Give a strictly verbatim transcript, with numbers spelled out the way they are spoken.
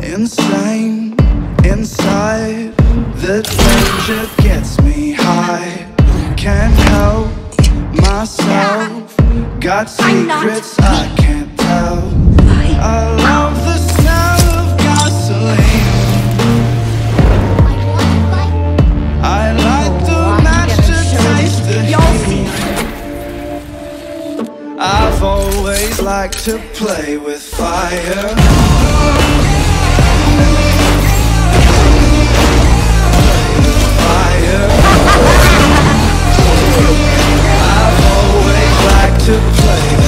insane inside. The danger gets me high. Can't help myself. Got secrets I can't tell. I love the smell of gasoline. I light the match to taste the heat. I've always liked to play with fire. I've always liked to play